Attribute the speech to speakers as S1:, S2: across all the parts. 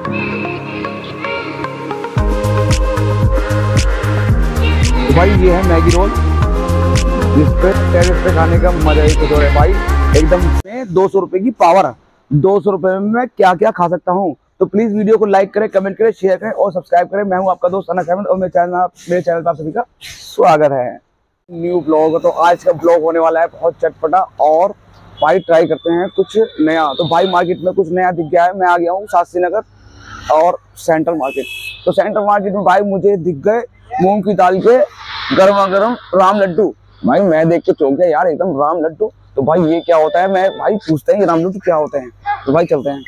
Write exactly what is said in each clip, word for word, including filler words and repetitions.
S1: तो भाई ये है मैगी रोल, जिस पे टेरेस पे खाने का मजा ही कुछ और है भाई। एकदम में दो सौ रुपए की पावर, दो सौ रुपए में मैं क्या क्या खा सकता हूँ। तो प्लीज वीडियो को लाइक करें, कमेंट करें, शेयर करें और सब्सक्राइब करें। मैं हूँ आपका दोस्त अनस अहमद और मेरे चैनल मेरे चैनल पर आप सभी का स्वागत है। न्यू ब्लॉग, तो आज का ब्लॉग होने वाला है बहुत चटपटा और भाई ट्राई करते हैं कुछ नया। तो भाई मार्केट में कुछ नया दिख गया है। मैं आ गया हूँ शास्त्री नगर और सेंट्रल मार्केट। तो सेंट्रल मार्केट में भाई मुझे दिख गए मूंग की दाल के गर्मा गर्म राम लड्डू। भाई मैं देख के चौंक गया यार, एकदम राम लड्डू। तो भाई ये क्या होता है, मैं भाई पूछते हैं राम लड्डू क्या होते हैं। तो भाई चलते हैं,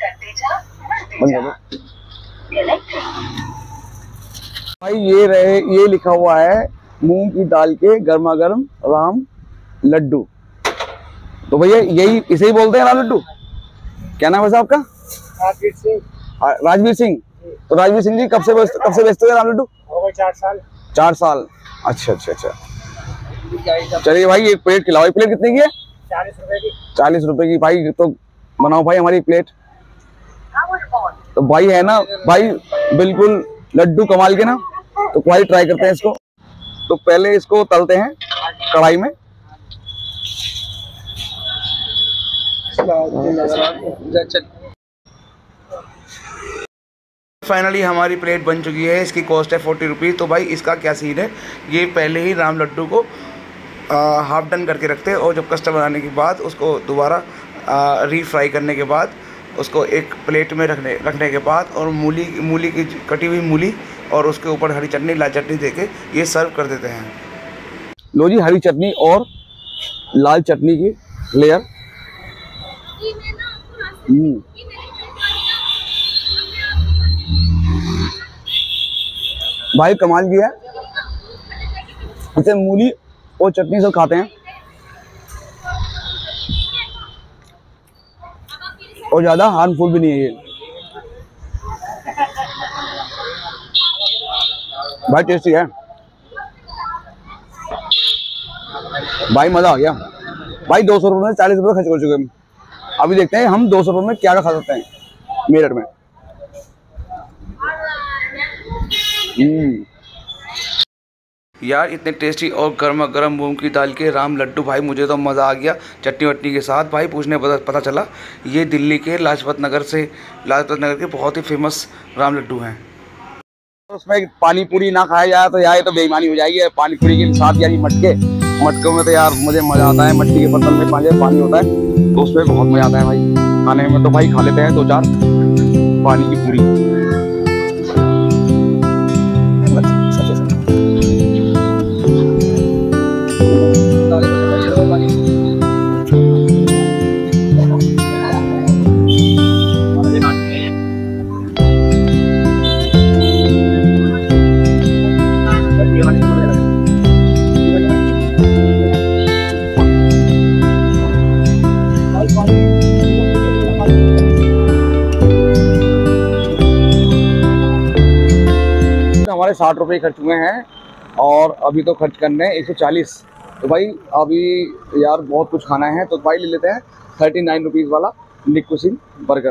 S1: भाई ये रहे, ये लिखा हुआ है मूंग की दाल के गर्मा गर्म राम लड्डू। तो भैया यही इसे ही बोलते हैं राम लड्डू। क्या नाम है साहब आपका?
S2: राजवीर सिंह।
S1: राजवीर सिंह। तो राजवीर सिंह जी कब से कब से बेचते हैं राम लड्डू?
S2: हो गए चार साल।
S1: चार साल अच्छा अच्छा अच्छा। चलिए भाई एक प्लेट खिलाओ। एक प्लेट कितने की है?
S2: चालीस रुपए की।
S1: चालीस रुपए की। भाई तो बनाओ भाई हमारी प्लेट। तो भाई है ना भाई बिल्कुल लड्डू कमाल के ना। तो भाई ट्राई करते हैं इसको। तो पहले इसको तलते हैं कढ़ाई में। फाइनली हमारी प्लेट बन चुकी है। इसकी कॉस्ट है फोर्टी रुपीज़। तो भाई इसका क्या सीन है, ये पहले ही राम लड्डू को हाफ डन करके रखते हैं और जब कस्टमर आने के बाद उसको दोबारा रीफ्राई करने के बाद उसको एक प्लेट में रखने रखने के बाद और मूली मूली की कटी हुई मूली और उसके ऊपर हरी चटनी लाल चटनी देके ये सर्व कर देते हैं। लो जी हरी चटनी और लाल चटनी की लेयर। भाई कमाल की है। इसे मूली और चटनी से खाते हैं और ज्यादा हार्मफुल भी नहीं है ये। भाई टेस्टी है भाई, मजा आ गया भाई। दो सौ रुपये में चालीस रुपये खर्च कर चुके हैं। अभी देखते हैं हम दो सौ रुपये में क्या क्या खा सकते हैं मेरठ में। यार इतने टेस्टी और गर्मा गर्म मूंग की दाल के राम लड्डू, भाई मुझे तो मज़ा आ गया चटनी वटनी के साथ। भाई पूछने पता पता चला ये दिल्ली के लाजपत नगर से लाजपत नगर के बहुत ही फेमस राम लड्डू हैं। उसमें पानी पूरी ना खाया जाए तो यार तो बेईमानी हो जाएगी। पानी पूरी के साथ यार मटके मटकों में तो यार मुझे मज़ा आता है। मट्टी के बर्तन में पानी पानी होता है तो उसमें बहुत मज़ा आता है भाई खाने में। तो भाई खा लेते हैं दो चार पानी की पूरी। हमारे साठ रुपये खर्च हुए हैं और अभी तो खर्च करने हैं एक सौ चालीस। तो भाई अभी यार बहुत कुछ खाना है। तो भाई ले लेते हैं थर्टी नाइन रुपीज़ वाला निक कुसिंग बर्गर।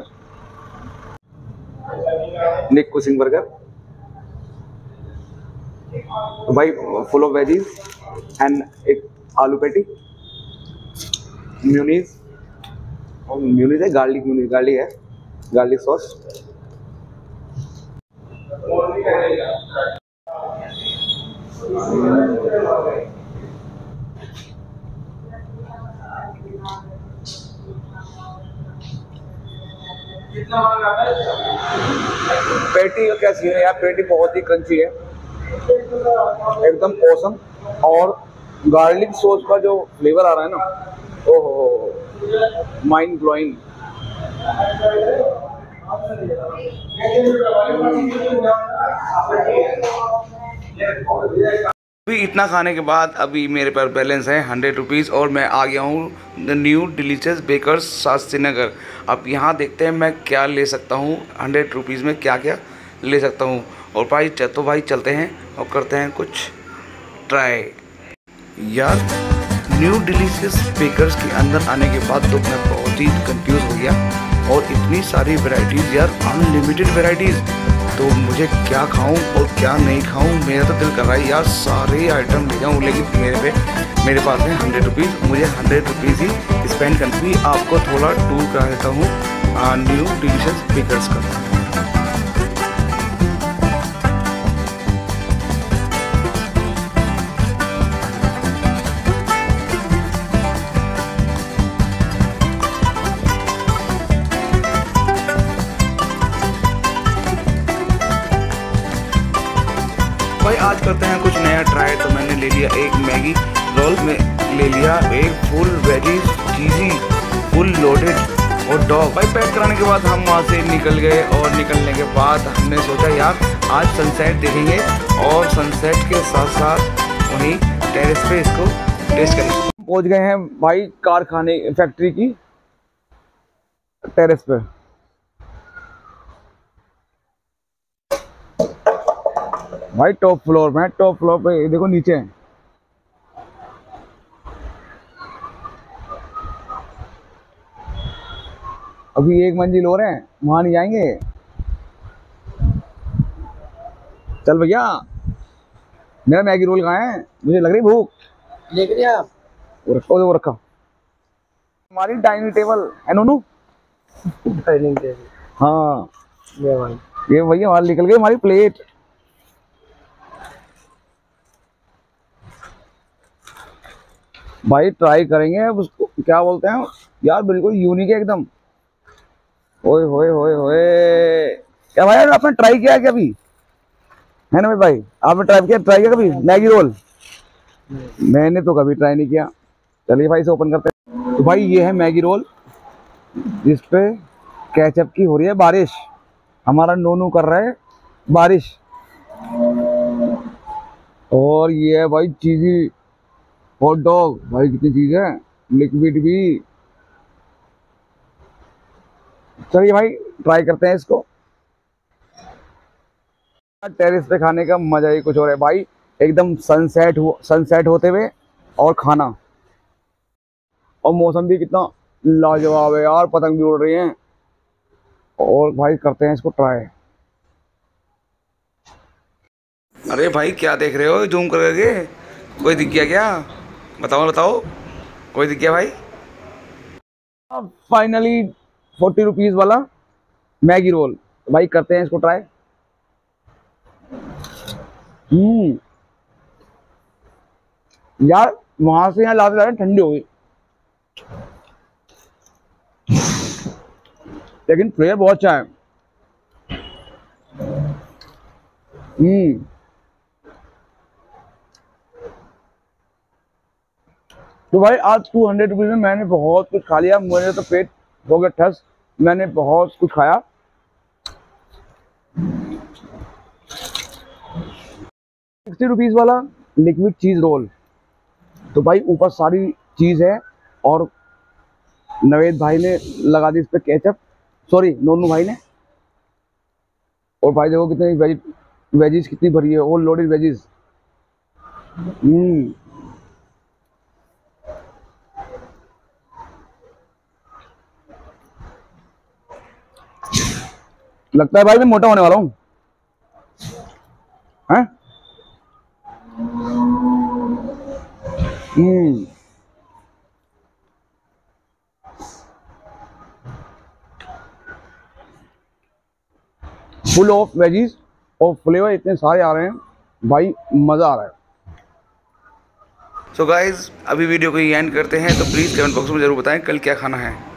S1: निक कुसिंग बर्गर तो भाई फुल ऑफ वेजीज एंड एक आलू पैटी, म्यूनीज और म्यूनीज है गार्लिक म्यूनीज गार्लिक है गार्लिक सॉस। पैटी का क्या सीन है यार, पैटी बहुत ही क्रंची है एकदम औसम। और गार्लिक सॉस का जो फ्लेवर आ रहा है ना, ओहो माइंड ब्लोइंग। अभी इतना खाने के बाद अभी मेरे पास बैलेंस है हंड्रेड रुपीज़ और मैं आ गया हूँ new delicious bakers Shastri Nagar. अब यहाँ देखते हैं मैं क्या ले सकता हूँ हंड्रेड रुपीज़ में, क्या क्या ले सकता हूँ। और भाई तो भाई चलते हैं और करते हैं कुछ ट्राई। यार न्यू डिलीशियस बेकर्स के अंदर आने के बाद तो मैं बहुत ही कंफ्यूज हो गया और इतनी सारी वैरायटीज़ यार, अनलिमिटेड वैरायटीज़। तो मुझे क्या खाऊं और क्या नहीं खाऊं, मेरा तो दिल कर रहा है यार सारे आइटम ले जाऊं, लेकिन मेरे पे मेरे पास है हंड्रेड रुपीज़, मुझे हंड्रेड रुपीज़ ही स्पेंड करनी। आपको थोड़ा टूर करा देता हूँ न्यू डिलीशियस बेकर्स का। भाई आज करते हैं कुछ नया ट्राई। तो मैंने ले लिया एक मैगी रोल में, ले लिया एक full veggies cheesy full loaded और डॉग। भाई पैक कराने के बाद हम वहाँ से निकल गए और निकलने के बाद हमने सोचा यार आज सनसेट देखेंगे और सनसेट के साथ साथ वहीं टेरेस पे इसको टेस्ट करेंगे। पहुँच गए हैं भाई कारखाने फैक्ट्री की टेरेस पे। भाई टॉप फ्लोर में, टॉप फ्लोर पे देखो नीचे है। अभी एक मंजिल और है, वहां नहीं जाएंगे। चल भैया, मेरा मैगी रोल कहाँ है, मुझे लग रही भूख।
S2: लेके दिया
S1: वो रखा, वो रखा। हमारी डाइनिंग टेबल है नोनू।
S2: डाइनिंग टेबल,
S1: हाँ
S2: ये भाई,
S1: ये भैया बाहर निकल गई हमारी प्लेट। भाई ट्राई करेंगे अब उसको, क्या बोलते हैं यार, बिल्कुल यूनिक है एकदम। ओए होए होए होए, क्या भाई आपने ट्राई किया क्या अभी, है ना भाई? आपने ट्राई किया ट्राई किया कभी मैगी रोल? मैंने तो कभी ट्राई नहीं किया। चलिए भाई इसे ओपन करते हैं। तो भाई ये है मैगी रोल जिस पे केचप की हो रही है बारिश। हमारा नोनू कर रहा है बारिश। और ये है भाई चीज़ी हॉट डॉग। भाई कितनी चीज है, लिक्विड भी। चलिए भाई ट्राई करते हैं इसको। टेरेस पे खाने का मजा ही कुछ और है भाई, एकदम सनसेट हो सनसेट होते हुए और खाना, और मौसम भी कितना लाजवाब है यार, पतंग भी उड़ रही हैं। और भाई करते हैं इसको ट्राई। अरे भाई क्या देख रहे हो जूम करके, कोई दिख गया क्या? बताओ बताओ, कोई दिख गया भाई? फाइनली फोर्टी रुपीज वाला मैगी रोल। भाई करते हैं इसको ट्राई। हम्म यार वहां से यहाँ लाते लाते ठंडी हो गई, लेकिन फ्लेवर बहुत अच्छा है। हम्म तो भाई आज टू हंड्रेड रुपीज में मैंने बहुत कुछ खा लिया। मुझे तो पेट हो गया ठस, मैंने बहुत कुछ खाया। सिक्सटी रुपीज वाला लिक्विड चीज रोल। तो भाई ऊपर सारी चीज है और नवेद भाई ने लगा दी इस पे केचप, सॉरी नोनू भाई ने। और भाई देखो कितनी वेज वेजिस कितनी भरी है, और लोडेड वेजिस। हम्म लगता है भाई मैं मोटा होने वाला हूँ, हैं? हम्म फुल ऑफ वेजीज और फ्लेवर इतने सारे आ रहे हैं भाई, मजा आ रहा है। सो so गाइज अभी वीडियो को एंड करते हैं, तो प्लीज कमेंट बॉक्स में जरूर बताएं कल क्या खाना है।